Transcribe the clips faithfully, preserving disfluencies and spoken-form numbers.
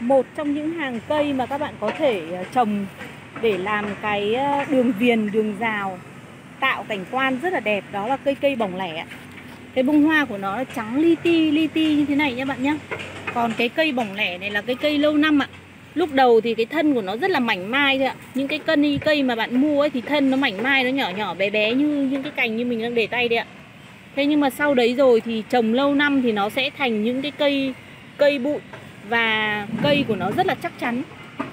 một trong những hàng cây mà các bạn có thể trồng để làm cái đường viền, đường rào, tạo cảnh quan rất là đẹp, đó là cây cây bỏng lẻ. Cái bông hoa của nó trắng li ti li ti như thế này nhé bạn nhé. Còn cái cây bỏng lẻ này là cái cây lâu năm ạ. Lúc đầu thì cái thân của nó rất là mảnh mai thôi ạ. Những cái cân cây mà bạn mua ấy thì thân nó mảnh mai, nó nhỏ nhỏ bé bé như những cái cành như mình đang để tay đây ạ. Thế nhưng mà sau đấy rồi thì trồng lâu năm thì nó sẽ thành những cái cây cây bụi, và cây của nó rất là chắc chắn.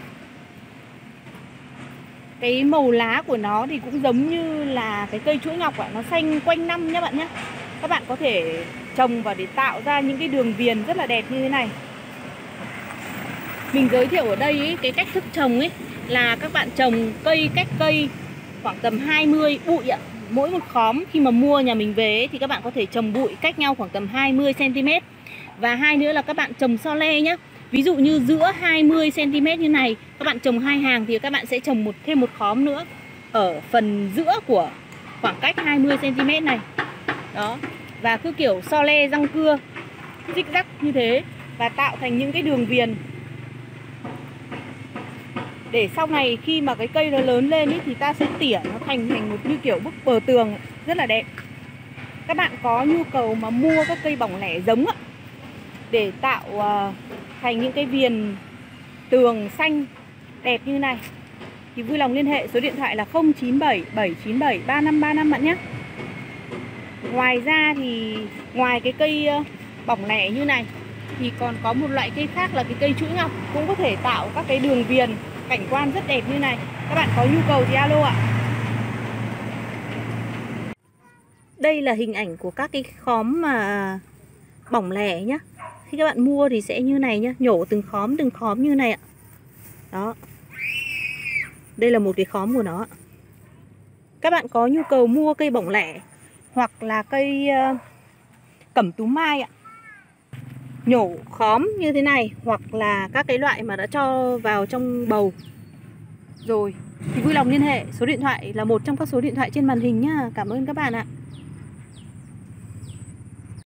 Cái màu lá của nó thì cũng giống như là cái cây chuỗi ngọc ạ, nó xanh quanh năm nhé bạn nhé. Các bạn có thể trồng vào để tạo ra những cái đường viền rất là đẹp như thế này. Mình giới thiệu ở đây ấy, cái cách thức trồng ấy là các bạn trồng cây cách cây khoảng tầm hai mươi bụi ạ. Mỗi một khóm khi mà mua nhà mình về ấy, thì các bạn có thể trồng bụi cách nhau khoảng tầm hai mươi xăng ti mét. Và hai nữa là các bạn trồng so le nhé. Ví dụ như giữa hai mươi xăng ti mét như này, các bạn trồng hai hàng thì các bạn sẽ trồng một thêm một khóm nữa ở phần giữa của khoảng cách hai mươi xăng ti mét này. Đó. Và cứ kiểu so le răng cưa, rích rắc như thế, và tạo thành những cái đường viền. Để sau này khi mà cái cây nó lớn lên ý, thì ta sẽ tỉa nó thành thành một như kiểu bức bờ tường rất là đẹp. Các bạn có nhu cầu mà mua các cây bỏng lẻ giống á, để tạo uh, thành những cái viền tường xanh đẹp như này thì vui lòng liên hệ số điện thoại là không chín bảy bảy chín bảy ba năm ba năm bạn nhé. Ngoài ra thì ngoài cái cây uh, bỏng lẻ như này thì còn có một loại cây khác là cái cây chuỗi ngọc, cũng có thể tạo các cái đường viền cảnh quan rất đẹp như này. Các bạn có nhu cầu thì alo ạ. Đây là hình ảnh của các cái khóm mà bỏng lẻ nhá. Khi các bạn mua thì sẽ như này nhá, nhổ từng khóm từng khóm như này ạ. Đó. Đây là một cái khóm của nó. Các bạn có nhu cầu mua cây bỏng lẻ hoặc là cây uh, cẩm tú mai ạ, nhổ khóm như thế này, hoặc là các cái loại mà đã cho vào trong bầu rồi thì vui lòng liên hệ. Số điện thoại là một trong các số điện thoại trên màn hình nhá. Cảm ơn các bạn ạ.